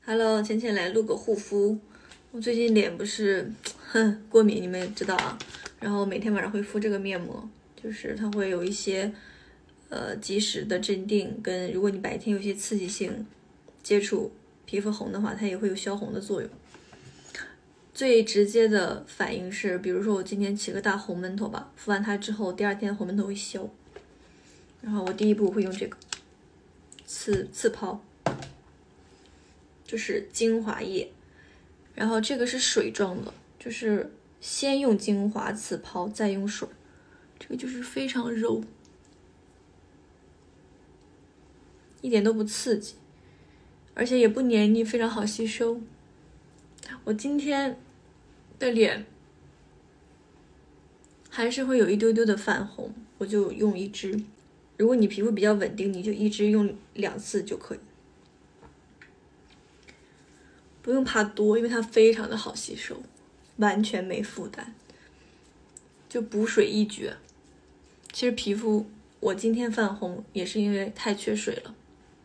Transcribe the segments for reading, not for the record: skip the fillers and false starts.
Hello，浅浅来录个护肤。我最近脸不是过敏，你们也知道啊。然后每天晚上会敷这个面膜，就是它会有一些及时的镇定，跟如果你白天有些刺激性接触皮肤红的话，它也会有消红的作用。最直接的反应是，比如说我今天起个大红闷头吧，敷完它之后，第二天红闷头会消。然后我第一步会用这个刺抛。就是精华液，然后这个是水状的，就是先用精华刺抛，再用水，这个就是非常柔，一点都不刺激，而且也不黏腻，非常好吸收。我今天的脸还是会有一丢丢的泛红，我就用一支。如果你皮肤比较稳定，你就一支用2次就可以。不用怕多，因为它非常的好吸收，完全没负担，就补水一绝。其实皮肤我今天泛红也是因为太缺水了。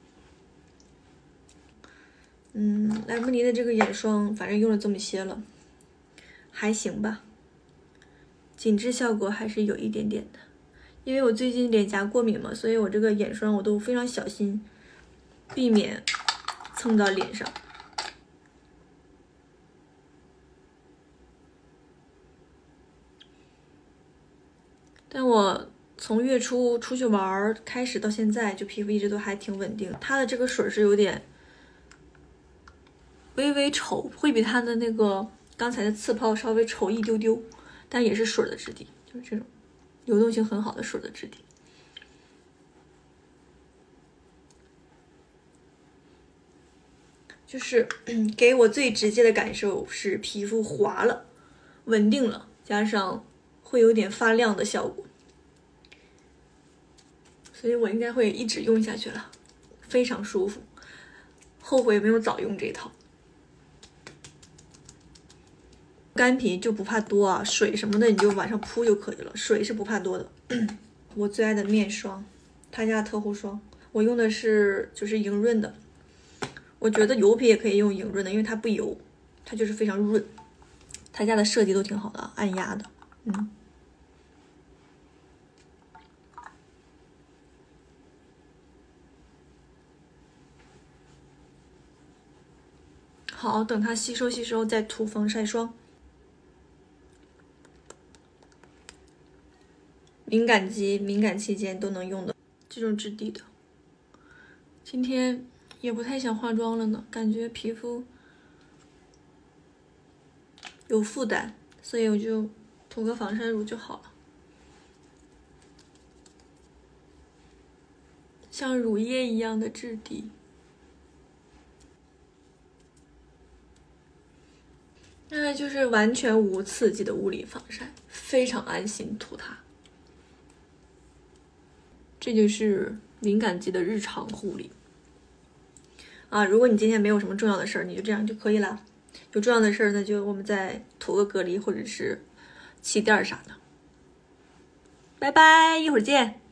莱慕尼的这个眼霜反正用了这么些了，还行吧，紧致效果还是有一点点的。因为我最近脸颊过敏嘛，所以我这个眼霜我都非常小心，避免蹭到脸上。但我从月初出去玩开始到现在，就皮肤一直都还挺稳定。它的这个水是有点微微稠，会比它的那个刚才的刺泡稍微稠一丢丢，但也是水的质地，就是这种流动性很好的水的质地。就是给我最直接的感受是皮肤滑了，稳定了，加上会有点发亮的效果，所以我应该会一直用下去了，非常舒服，后悔没有早用这套。干皮就不怕多啊，水什么的你就晚上铺就可以了，水是不怕多的。我最爱的面霜，他家的特护霜，我用的是就是莹润的，我觉得油皮也可以用莹润的，因为它不油，它就是非常润。他家的设计都挺好的，按压的，好，等它吸收再涂防晒霜。敏感肌、敏感期间都能用的这种质地的。今天也不太想化妆了呢，感觉皮肤有负担，所以我就涂个防晒乳就好了，像乳液一样的质地。那就是完全无刺激的物理防晒，非常安心涂它。这就是敏感肌的日常护理啊！如果你今天没有什么重要的事儿，你就这样就可以了。有重要的事儿，那就我们再涂个隔离或者是气垫啥的。拜拜，一会儿见。